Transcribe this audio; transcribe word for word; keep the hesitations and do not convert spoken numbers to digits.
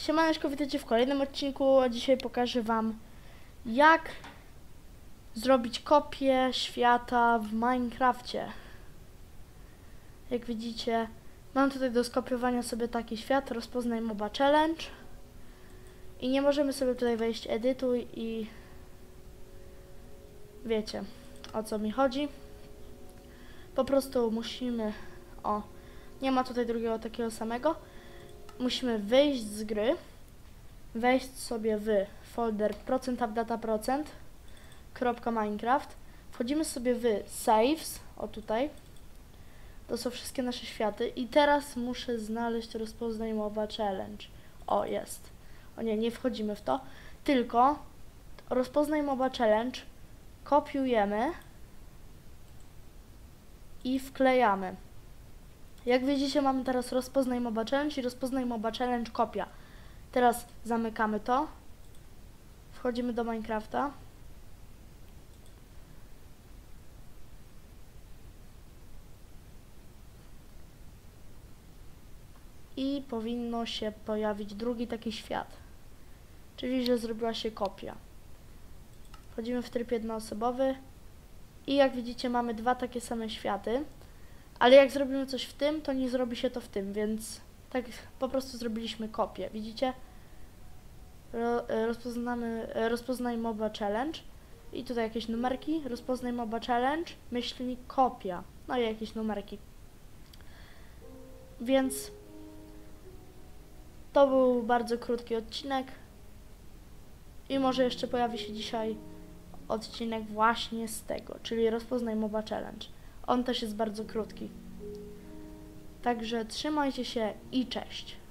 Siemaneczko, witajcie w kolejnym odcinku, a dzisiaj pokażę wam, jak zrobić kopię świata w Minecrafcie. Jak widzicie, mam tutaj do skopiowania sobie taki świat, rozpoznaj moba challenge. I nie możemy sobie tutaj wejść edytuj i wiecie, o co mi chodzi. Po prostu musimy, o, nie ma tutaj drugiego takiego samego. Musimy wyjść z gry, wejść sobie w folder procent updata procent kropka minecraft, wchodzimy sobie w saves, o tutaj, to są wszystkie nasze światy i teraz muszę znaleźć rozpoznaj moba challenge. O, jest. O nie, nie wchodzimy w to, tylko rozpoznaj moba challenge kopiujemy i wklejamy. Jak widzicie, mamy teraz rozpoznaj moba challenge i rozpoznaj moba challenge kopia. Teraz zamykamy to. Wchodzimy do Minecrafta. I powinno się pojawić drugi taki świat. Czyli, że zrobiła się kopia. Wchodzimy w tryb jednoosobowy. I jak widzicie, mamy dwa takie same światy. Ale jak zrobimy coś w tym, to nie zrobi się to w tym, więc tak po prostu zrobiliśmy kopię. Widzicie? Ro, rozpoznamy, rozpoznaj moba challenge i tutaj jakieś numerki, rozpoznaj moba challenge, myślnik kopia, no i jakieś numerki. Więc to był bardzo krótki odcinek i może jeszcze pojawi się dzisiaj odcinek właśnie z tego, czyli rozpoznaj moba challenge. On też jest bardzo krótki. Także trzymajcie się i cześć.